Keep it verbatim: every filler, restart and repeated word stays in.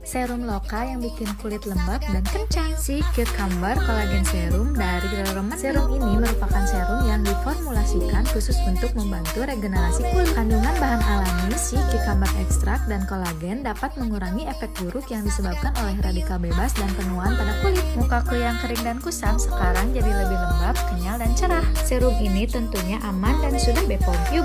Serum Loka yang bikin kulit lembab dan kencang. Si Cucumber Collagen Serum dari Roman. Serum ini merupakan serum yang diformulasikan khusus untuk membantu regenerasi kulit. Kandungan bahan alami si cucumber extract dan kolagen dapat mengurangi efek buruk yang disebabkan oleh radikal bebas dan penuaan pada kulit. Mukaku yang kering dan kusam sekarang jadi lebih lembab, kenyal, dan cerah. Serum ini tentunya aman dan sudah B P O M. Yuk